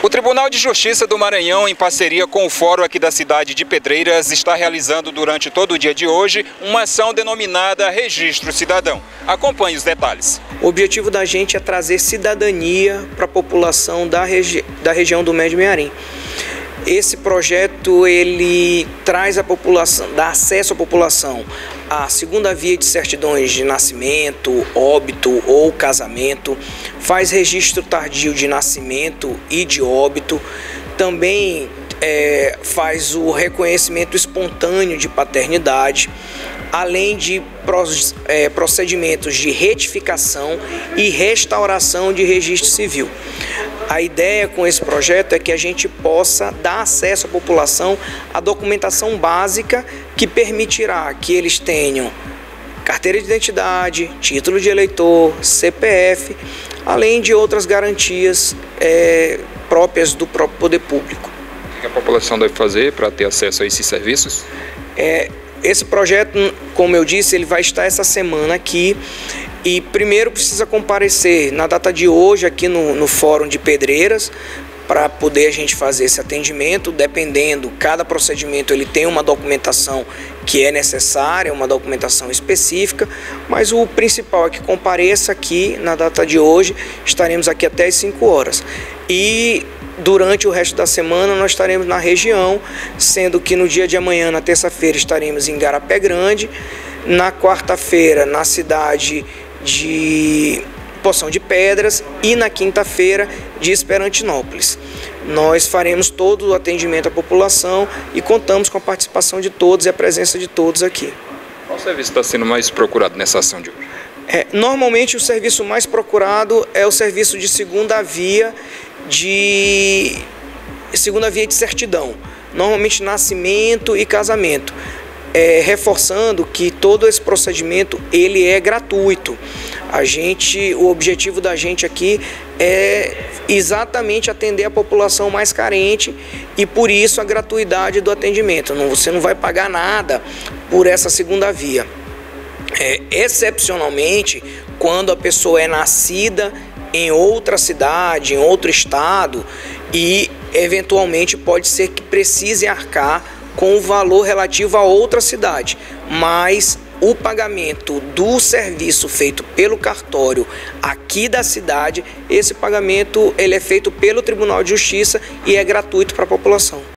O Tribunal de Justiça do Maranhão, em parceria com o Fórum aqui da cidade de Pedreiras, está realizando durante todo o dia de hoje uma ação denominada Registro Cidadão. Acompanhe os detalhes. O objetivo da gente é trazer cidadania para a população da região do Médio Mearim. Esse projeto ele traz a população, dá acesso à população à segunda via de certidões de nascimento, óbito ou casamento, faz registro tardio de nascimento e de óbito, também faz o reconhecimento espontâneo de paternidade, além de procedimentos de retificação e restauração de registro civil. A ideia com esse projeto é que a gente possa dar acesso à população à documentação básica que permitirá que eles tenham carteira de identidade, título de eleitor, CPF, além de outras garantias próprias do próprio poder público. O que a população deve fazer para ter acesso a esses serviços? Esse projeto, como eu disse, ele vai estar essa semana aqui. E primeiro precisa comparecer na data de hoje aqui no Fórum de Pedreiras para poder a gente fazer esse atendimento. Dependendo, cada procedimento ele tem uma documentação que é necessária, uma documentação específica, mas o principal é que compareça aqui na data de hoje. Estaremos aqui até às 5 horas. E durante o resto da semana nós estaremos na região, sendo que no dia de amanhã, na terça-feira, estaremos em Garapé Grande, na quarta-feira na cidade de Poção de Pedras e na quinta-feira de Esperantinópolis. Nós faremos todo o atendimento à população e contamos com a participação de todos e a presença de todos aqui. Qual serviço está sendo mais procurado nessa ação de hoje? Normalmente o serviço mais procurado é o serviço de segunda via de certidão, normalmente nascimento e casamento. Reforçando que todo esse procedimento ele é gratuito. O objetivo da gente aqui é exatamente atender a população mais carente e por isso a gratuidade do atendimento. Você não vai pagar nada por essa segunda via. Excepcionalmente, quando a pessoa é nascida em outra cidade, em outro estado e eventualmente pode ser que precise arcar com o valor relativo a outra cidade, mas o pagamento do serviço feito pelo cartório aqui da cidade, esse pagamento ele é feito pelo Tribunal de Justiça e é gratuito para a população.